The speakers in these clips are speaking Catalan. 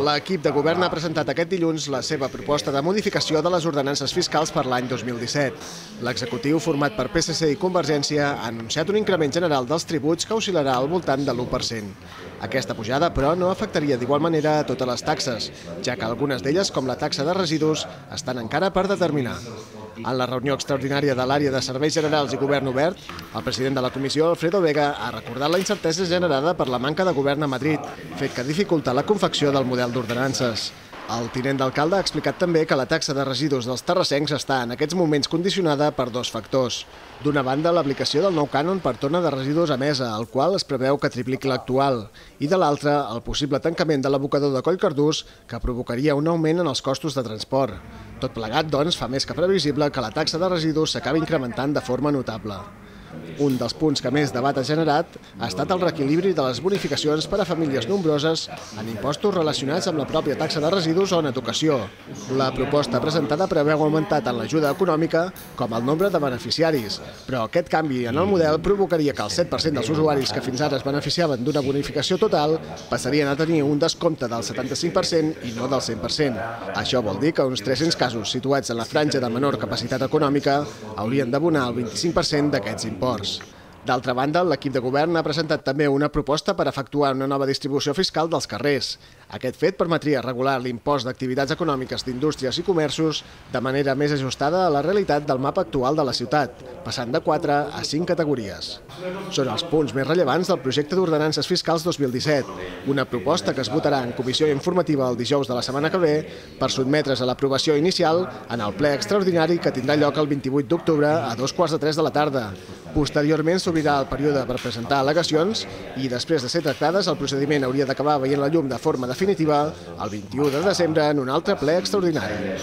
L'equip de govern ha presentat aquest dilluns la seva proposta de modificació de les ordenances fiscals per l'any 2017. L'executiu, format per PSC i Convergència, ha anunciat un increment general dels tributs que oscil·larà al voltant de l'1%. Aquesta pujada, però, no afectaria d'igual manera a totes les taxes, ja que algunes d'elles, com la taxa de residus, estan encara per determinar. En la reunió extraordinària de l'àrea de Serveis Generals i Govern Obert, el president de la comissió, Alfredo Vega, ha recordat la incertesa generada per la manca de govern a Madrid, fet que dificulta la confecció del model d'ordenances. El tinent d'alcalde ha explicat també que la taxa de residus dels terrassencs està en aquests moments condicionada per dos factors. D'una banda, l'aplicació del nou cànon per tona de residus emesa, el qual es preveu que tripliqui l'actual, i de l'altra, el possible tancament de l'abocador de Collcardús, que provocaria un augment en els costos de transport. Tot plegat, doncs, fa més que previsible que la taxa de residus s'acabi incrementant de forma notable. Un dels punts que més debat ha generat ha estat el reequilibri de les bonificacions per a famílies nombroses en impostos relacionats amb la pròpia taxa de residus o en educació. La proposta presentada preveu augmentar tant l'ajuda econòmica com el nombre de beneficiaris, però aquest canvi en el model provocaria que el 7% dels usuaris que fins ara es beneficiaven d'una bonificació total passarien a tenir un descompte del 75% i no del 100%. Això vol dir que uns 300 casos situats en la franja de menor capacitat econòmica haurien d'abonar el 25% d'aquests imports. D'altra banda, l'equip de govern ha presentat també una proposta per efectuar una nova distribució fiscal dels carrers. Aquest fet permetria regular l'impost d'activitats econòmiques d'indústries i comerços de manera més ajustada a la realitat del mapa actual de la ciutat, passant de 4 a 5 categories. Són els punts més rellevants del projecte d'ordenances fiscals 2017, una proposta que es votarà en comissió informativa el dijous de la setmana que ve per sotmetre's a l'aprovació inicial en el ple extraordinari que tindrà lloc el 28 d'octubre a 2:15 de la tarda. Posteriorment s'obrirà el període per presentar al·legacions i després de ser tractades el procediment hauria d'acabar veient la llum de forma definitiva el 21 de desembre en un altre ple extraordinari.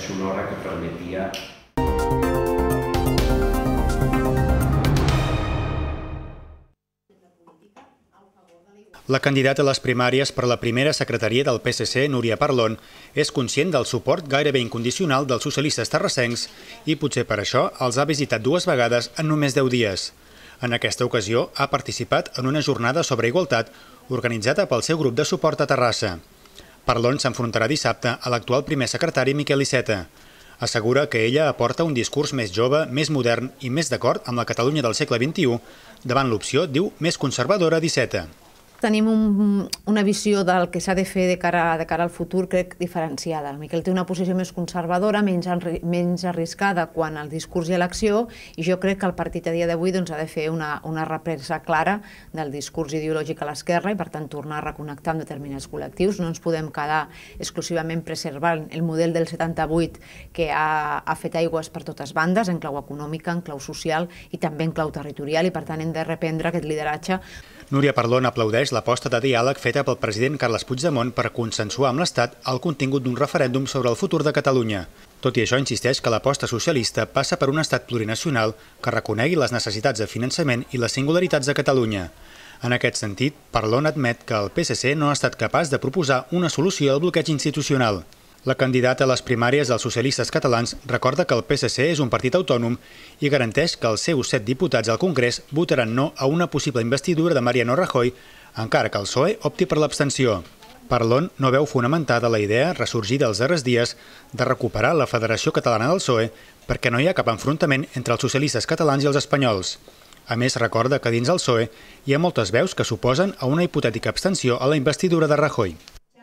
La candidata a les primàries per a la primera secretaria del PSC, Núria Parlon, és conscient del suport gairebé incondicional dels socialistes terrassencs i potser per això els ha visitat 2 vegades en només 10 dies. En aquesta ocasió ha participat en una jornada sobre igualtat organitzada pel seu grup de suport a Terrassa. Parlon s'enfrontarà dissabte a l'actual primer secretari Miquel Iceta. Assegura que ella aporta un discurs més jove, més modern i més d'acord amb la Catalunya del segle XXI davant l'opció, diu, més conservadora d'Iceta. Tenim una visió del que s'ha de fer de cara al futur, crec, diferenciada. El Miquel té una posició més conservadora, menys arriscada quan el discurs i l'acció, i jo crec que el partit a dia d'avui ha de fer una represa clara del discurs ideològic a l'esquerra i, per tant, tornar a reconnectar amb determinats col·lectius. No ens podem quedar exclusivament preservant el model del 78 que ha fet aigües per totes bandes, en clau econòmica, en clau social i també en clau territorial, i, per tant, hem de reprendre aquest lideratge. Núria Parlon aplaudeix l'aposta de diàleg feta pel president Carles Puigdemont per consensuar amb l'Estat el contingut d'un referèndum sobre el futur de Catalunya. Tot i això, insisteix que l'aposta socialista passa per un estat plurinacional que reconegui les necessitats de finançament i les singularitats de Catalunya. En aquest sentit, Parlon admet que el PSC no ha estat capaç de proposar una solució al bloqueig institucional. La candidata a les primàries dels socialistes catalans recorda que el PSC és un partit autònom i garanteix que els seus 7 diputats al Congrés votaran no a una possible investidura de Mariano Rajoy, encara que el PSOE opti per l'abstenció. Parlon no veu fonamentada la idea, ressorgida els darrers dies, de recuperar la Federació Catalana del PSOE perquè no hi ha cap enfrontament entre els socialistes catalans i els espanyols. A més, recorda que dins el PSOE hi ha moltes veus que s'oposen a una hipotètica abstenció a la investidura de Rajoy.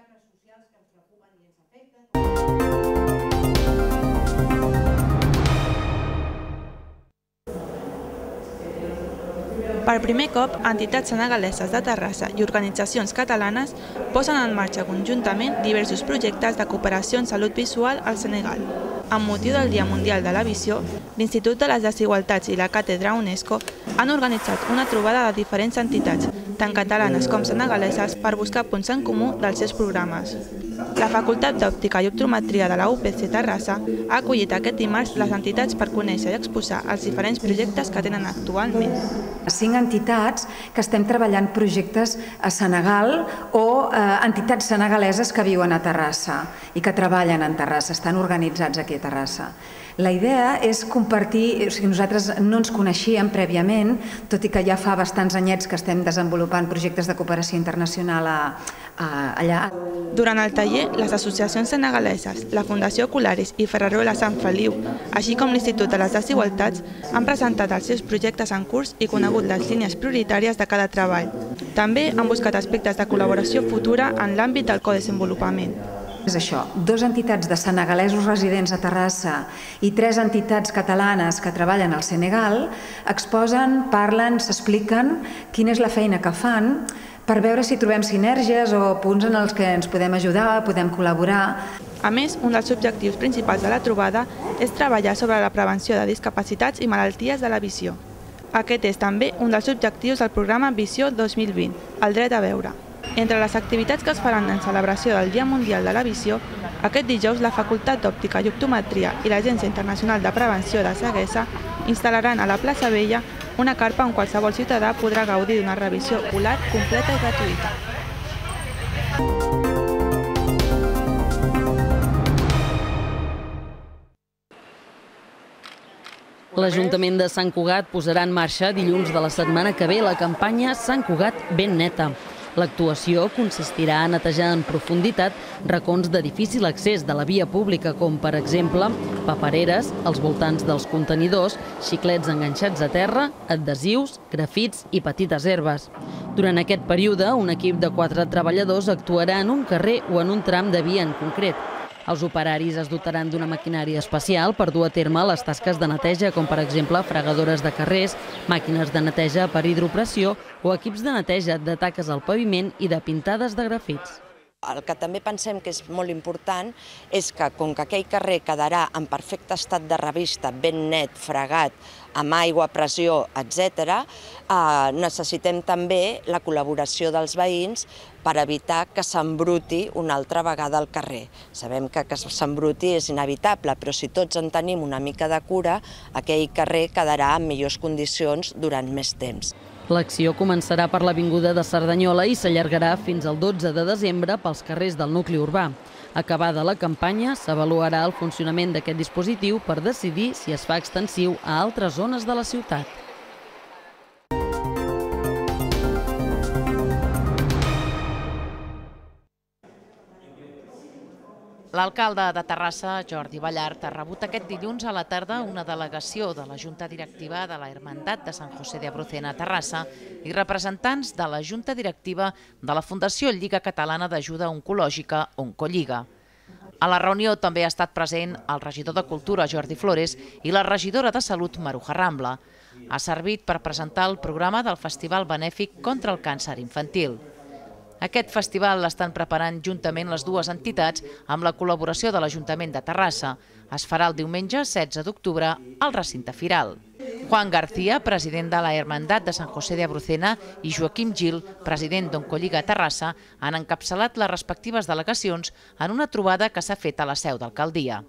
Per primer cop, entitats senegaleses de Terrassa i organitzacions catalanes posen en marxa conjuntament diversos projectes de cooperació en salut visual al Senegal. Amb motiu del Dia Mundial de la Visió, l'Institut de les Desigualtats i la Càtedra UNESCO han organitzat una trobada de diferents entitats, tant catalanes com senegaleses, per buscar punts en comú dels seus programes. La Facultat d'Òptica i Optometria de la UPC Terrassa ha acollit aquest dimarts les entitats per conèixer i exposar els diferents projectes que tenen actualment. 5 entitats que estem treballant projectes a Senegal o entitats senegaleses que viuen a Terrassa i que treballen en Terrassa, estan organitzats aquí a Terrassa. La idea és compartir, o sigui, nosaltres no ens coneixíem prèviament, tot i que ja fa bastants anyets que estem desenvolupant projectes de cooperació internacional allà. Durant el taller, les associacions senegaleses, la Fundació Colares i Ferrerola Sant Feliu, així com l'Institut de les Desigualtats, han presentat els seus projectes en curs i conegut les línies prioritàries de cada treball. També han buscat aspectes de col·laboració futura en l'àmbit del codesenvolupament. És això, 2 entitats de senegalesos residents a Terrassa i 3 entitats catalanes que treballen al Senegal exposen, parlen, s'expliquen quina és la feina que fan per veure si trobem sinergies o punts en els que ens podem ajudar, podem col·laborar. A més, un dels objectius principals de la trobada és treballar sobre la prevenció de discapacitats i malalties de la visió. Aquest és també un dels objectius del programa Visió 2020, el dret a veure. Entre les activitats que es faran en celebració del Dia Mundial de la Visió, aquest dijous la Facultat d'Òptica i Optometria i l'Agència Internacional de Prevenció de Ceguesa instal·laran a la plaça Vella una carpa on qualsevol ciutadà podrà gaudir d'una revisió ocular completa i gratuïta. L'Ajuntament de Sant Cugat posarà en marxa dilluns de la setmana que ve la campanya Sant Cugat ben neta. L'actuació consistirà a netejar en profunditat racons de difícil accés de la via pública, com per exemple papereres als voltants dels contenidors, xiclets enganxats a terra, adhesius, grafits i petites herbes. Durant aquest període, un equip de 4 treballadors actuarà en un carrer o en un tram de via en concret. Els operaris es dotaran d'una maquinària especial per dur a terme les tasques de neteja, com per exemple fregadores de carrers, màquines de neteja per hidropressió o equips de neteja de taques al paviment i de pintades de grafits. El que també pensem que és molt important és que, com que aquell carrer quedarà en perfecte estat de revista, ben net, fregat, amb aigua, pressió, etc., necessitem també la col·laboració dels veïns per evitar que s'embruti una altra vegada al carrer. Sabem que s'embruti és inevitable, però si tots en tenim una mica de cura, aquell carrer quedarà en millors condicions durant més temps. L'acció començarà per l'Avinguda de Cerdanyola i s'allargarà fins al 12 de desembre pels carrers del nucli urbà. Acabada la campanya, s'avaluarà el funcionament d'aquest dispositiu per decidir si es fa extensiu a altres zones de la ciutat. L'alcalde de Terrassa, Jordi Ballart, ha rebut aquest dilluns a la tarda una delegació de la Junta Directiva de la Hermandat de Sant José de Abrucena a Terrassa i representants de la Junta Directiva de la Fundació Lliga Catalana d'Ajuda Oncològica, Oncolliga. A la reunió també ha estat present el regidor de Cultura, Jordi Flores, i la regidora de Salut, Maruja Rambla. Ha servit per presentar el programa del Festival Benèfic contra el Càncer Infantil. Aquest festival l'estan preparant juntament les dues entitats amb la col·laboració de l'Ajuntament de Terrassa. Es farà el diumenge 16 d'octubre al recinte firal. Juan García, president de la Hermandat de Sant José de Abrucena, i Joaquim Gil, president d'Oncolliga Terrassa, han encapçalat les respectives delegacions en una trobada que s'ha fet a la seu d'alcaldia.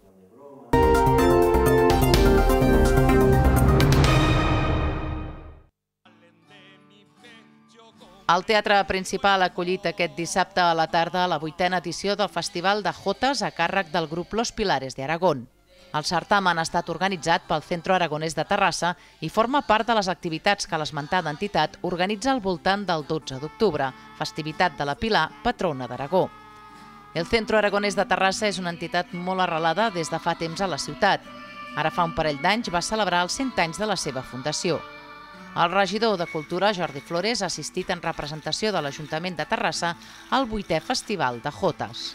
El Teatre Principal ha acollit aquest dissabte a la tarda la 8a edició del Festival de Jotes a càrrec del grup Los Pilares de Aragón. El certamen ha estat organitzat pel Centro Aragonès de Terrassa i forma part de les activitats que l'esmentada entitat organitza al voltant del 12 d'octubre, festivitat de la Pilar, patrona d'Aragó. El Centro Aragonès de Terrassa és una entitat molt arrelada des de fa temps a la ciutat. Ara fa un parell d'anys va celebrar els 100 anys de la seva fundació. El regidor de Cultura, Jordi Flores, ha assistit en representació de l'Ajuntament de Terrassa al 8è Festival de Jotes.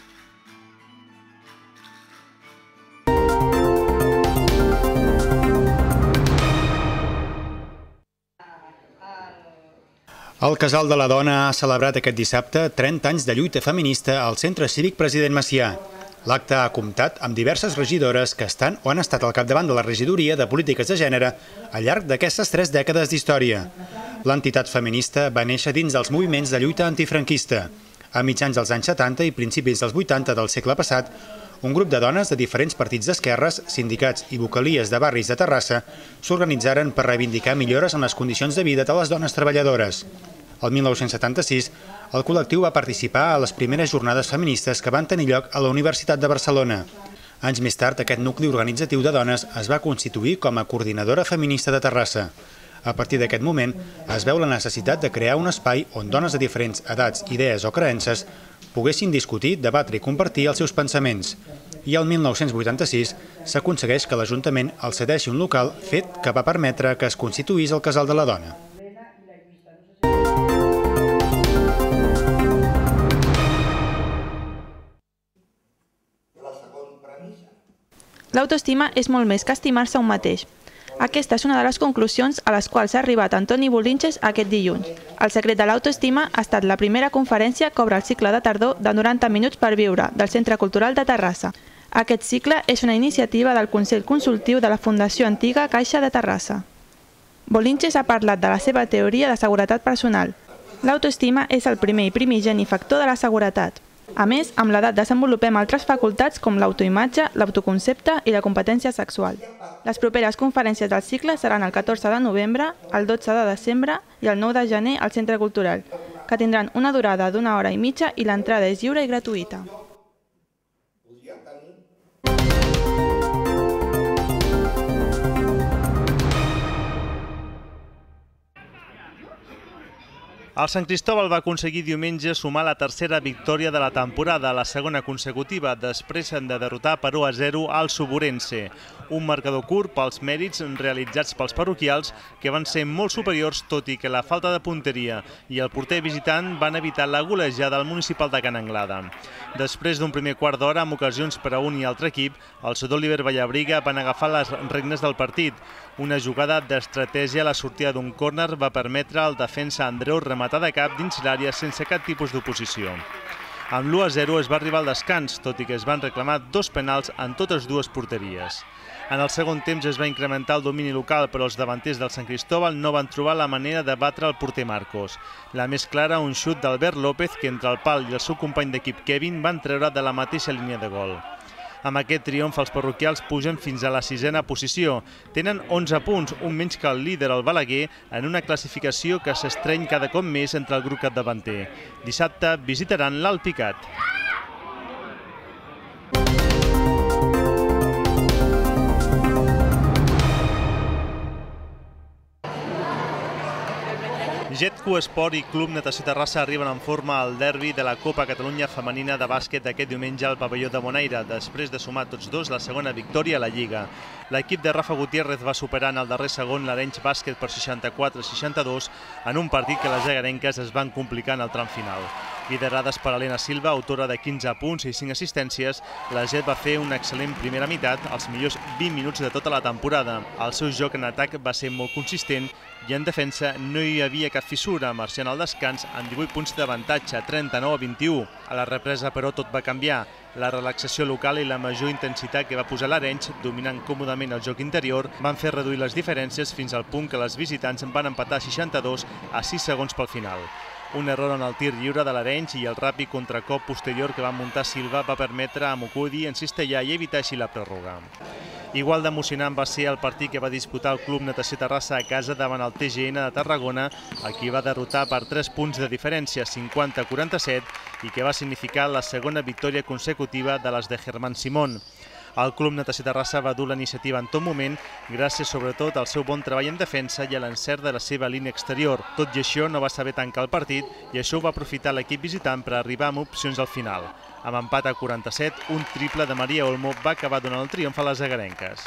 El Casal de la Dona ha celebrat aquest dissabte 30 anys de lluita feminista al Centre Cívic President Macià. L'acte ha comptat amb diverses regidores que estan o han estat al capdavant de la regidoria de polítiques de gènere al llarg d'aquestes 3 dècades d'història. L'entitat feminista va néixer dins dels moviments de lluita antifranquista. A mitjans dels anys 70 i principis dels 80 del segle passat, un grup de dones de diferents partits d'esquerres, sindicats i vocalies de barris de Terrassa s'organitzaren per reivindicar millores en les condicions de vida de les dones treballadores. El 1976, el col·lectiu va participar a les primeres jornades feministes que van tenir lloc a la Universitat de Barcelona. Anys més tard, aquest nucli organitzatiu de dones es va constituir com a coordinadora feminista de Terrassa. A partir d'aquest moment, es veu la necessitat de crear un espai on dones de diferents edats, idees o creences poguessin discutir, debatre i compartir els seus pensaments. I el 1986 s'aconsegueix que l'Ajuntament els cedeixi un local, fet que va permetre que es constituís el Casal de la Dona. L'autoestima és molt més que estimar-se un mateix. Aquesta és una de les conclusions a les quals ha arribat Antoni Bolinches aquest dilluns. El secret de l'autoestima ha estat la primera conferència que obre el cicle de tardor de 90 minuts per viure del Centre Cultural de Terrassa. Aquest cicle és una iniciativa del Consell Consultiu de la Fundació Antiga Caixa de Terrassa. Bolinches ha parlat de la seva teoria de seguretat personal. L'autoestima és el primer i primigeni factor de la seguretat. A més, amb l'edat desenvolupem altres facultats com l'autoimatge, l'autoconcepte i la competència sexual. Les properes conferències del cicle seran el 14 de novembre, el 12 de desembre i el 9 de gener al Centre Cultural, que tindran una durada d'1 hora i mitja i l'entrada és lliure i gratuïta. El Sant Cristòbal va aconseguir diumenge sumar la tercera victòria de la temporada, la segona consecutiva, després de derrotar per 1-0 al Suburense. Un marcador curt pels mèrits realitzats pels parroquials, que van ser molt superiors, tot i que la falta de punteria i el porter visitant van evitar la golejada al municipal de Can Anglada. Després d'un primer quart d'hora, amb ocasions per a un i altre equip, els d'Oliver Vallabriga van agafar les regnes del partit. Una jugada d'estratègia a la sortida d'un córner va permetre al defensa Andreu rematar de cap dins l'àrea sense cap tipus d'oposició. Amb l'1-0 es va arribar al descans, tot i que es van reclamar 2 penals en totes dues porteries. En el segon temps es va incrementar el domini local, però els davanters del Sant Cristòbal no van trobar la manera de batre el porter Marcos. La més clara, un xut d'Albert López, que entre el pal i el seu company d'equip Kevin van treure de la mateixa línia de gol. Amb aquest triomf, els parroquials pugen fins a la 6a posició. Tenen 11 punts, un menys que el líder, el Balaguer, en una classificació que s'estreny cada cop més entre el grup capdavanter. Dissabte visitaran l'Alpicat. Jetco Esport i Club Natació Terrassa arriben en forma al derbi de la Copa Catalunya Femenina de bàsquet d'aquest diumenge al pavelló de Bonaire, després de sumar tots dos la segona victòria a la Lliga. L'equip de Rafa Gutiérrez va superar en el darrer segon l'Arenys Bàsquet per 64-62 en un partit que les egarenques es van complicar en el tram final. Liderades per Helena Silva, autora de 15 punts i 5 assistències, la Jet va fer una excel·lent primera meitat, els millors 20 minuts de tota la temporada. El seu joc en atac va ser molt consistent i en defensa no hi havia cap fissura, marxant al descans amb 18 punts d'avantatge, 39-21. A la represa, però, tot va canviar. La relaxació local i la major intensitat que va posar l'Arenys, dominant còmodament el joc interior, van fer reduir les diferències fins al punt que les visitants van empatar 62 a 6 segons pel final. Un error en el tir lliure de l'Arenys i el ràpid contracop posterior que va muntar Silva va permetre a Mocudi encistellar i evitar així la pròrroga. Igual d'emocionant va ser el partit que va disputar el Club Natació Terrassa a casa davant el TGN de Tarragona, a qui va derrotar per 3 punts de diferència, 50-47, i que va significar la segona victòria consecutiva de les de Germán Simón. El Club Natació Terrassa va dur la iniciativa en tot moment, gràcies sobretot al seu bon treball en defensa i a l'encert de la seva línia exterior. Tot i això, no va saber tancar el partit i això ho va aprofitar l'equip visitant per arribar amb opcions al final. Amb empat a 47, un triple de Maria Olmo va acabar donant el triomf a les egarenques.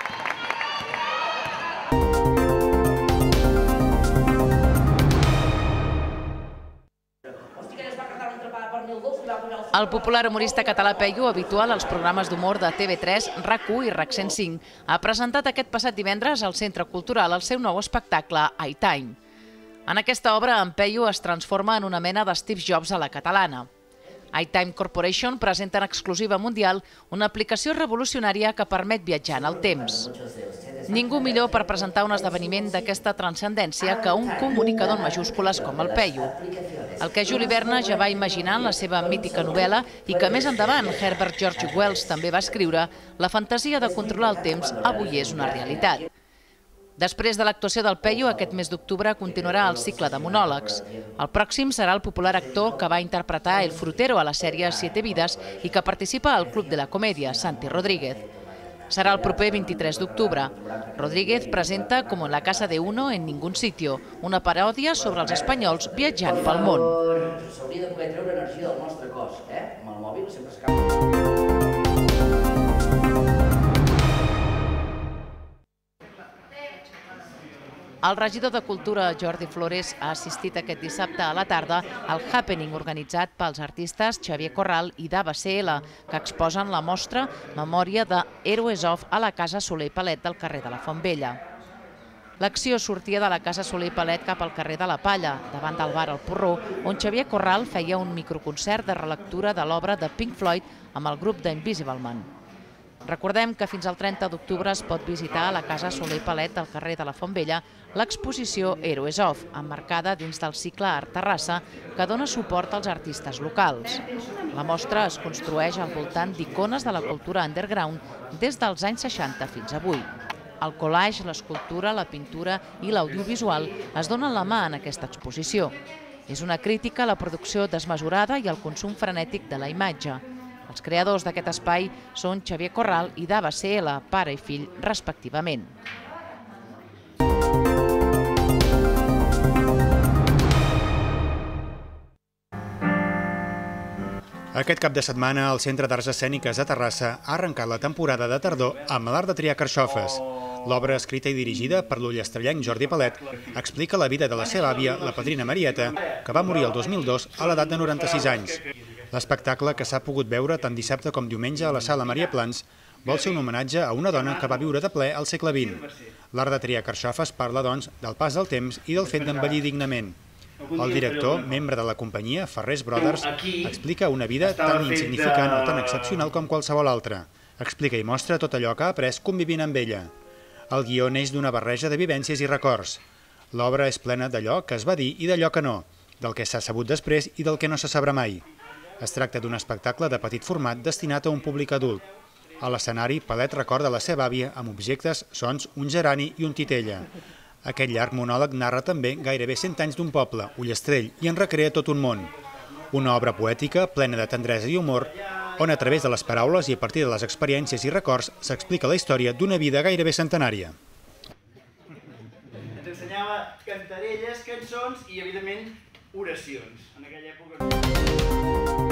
El popular humorista català Peyu, habitual als programes d'humor de TV3, RAC1 i RAC 105, ha presentat aquest passat divendres al Centre Cultural el seu nou espectacle, iTime. En aquesta obra, en Peyu es transforma en una mena de Steve Jobs a la catalana. iTime Corporation presenta en exclusiva mundial una aplicació revolucionària que permet viatjar en el temps. Ningú millor per presentar un esdeveniment d'aquesta transcendència que un comunicador en majúscules com el Peyu. El que Juli Verne ja va imaginar en la seva mítica novel·la i que més endavant Herbert George Wells també va escriure, la fantasia de controlar el temps avui és una realitat. Després de l'actuació del Peyu, aquest mes d'octubre continuarà el cicle de monòlegs. El pròxim serà el popular actor que va interpretar El Frutero a la sèrie Siete Vidas i que participa al Club de la Comèdia, Santi Rodríguez. Serà el proper 23 d'octubre. Rodríguez presenta Como en la casa de uno en ningún sitio, una paròdia sobre els espanyols viatjant pel món. S'hauria de poder treure energia del nostre cos, amb el mòbil sempre escapa. El regidor de Cultura, Jordi Flores, ha assistit aquest dissabte a la tarda al happening organitzat pels artistes Xavier Corral i Dava CL, que exposen la mostra Memòria de Héroes of a la Casa Soler i Palet del carrer de la Font Vella. L'acció sortia de la Casa Soler i Palet cap al carrer de la Palla, davant del bar El Porró, on Xavier Corral feia un microconcert de relectura de l'obra de Pink Floyd amb el grup d'Invisible Man. Recordem que fins al 30 d'octubre es pot visitar a la Casa Soler i Palet del carrer de la Font Vella l'exposició Héroes of, emmarcada dins del cicle Art Terrassa, que dona suport als artistes locals. La mostra es construeix al voltant d'icones de la cultura underground des dels anys 60 fins avui. El collage, l'escultura, la pintura i l'audiovisual es donen la mà en aquesta exposició. És una crítica a la producció desmesurada i al consum frenètic de la imatge. Els creadors d'aquest espai són Xavier Corral i Dava CL, pare i fill, respectivament. Aquest cap de setmana, el Centre d'Arts Escèniques de Terrassa ha arrencat la temporada de tardor amb l'art de triar carxofes. L'obra, escrita i dirigida per l'ullestrellenc Jordi Palet, explica la vida de la seva àvia, la padrina Marieta, que va morir el 2002 a l'edat de 96 anys. L'espectacle, que s'ha pogut veure tant dissabte com diumenge a la Sala Maria Plans, vol ser un homenatge a una dona que va viure de ple al segle XX. L'art de triar carxofes parla, doncs, del pas del temps i del fet d'envellir dignament. El director, membre de la companyia, Ferrés Brothers, explica una vida tan insignificant o tan excepcional com qualsevol altra. Explica i mostra tot allò que ha après convivint amb ella. El guió neix d'una barreja de vivències i records. L'obra és plena d'allò que es va dir i d'allò que no, del que s'ha sabut després i del que no se sabrà mai. Es tracta d'un espectacle de petit format destinat a un públic adult. A l'escenari, Palet recorda la seva àvia amb objectes, sons, un gerani i un titella. Aquest llarg monòleg narra també gairebé 100 anys d'un poble, Ullastrell, i en recrea tot un món. Una obra poètica, plena de tendresa i humor, on a través de les paraules i a partir de les experiències i records s'explica la història d'una vida gairebé centenària. Ens ensenyava cantarelles, cançons i, evidentment, oracions. En aquella època...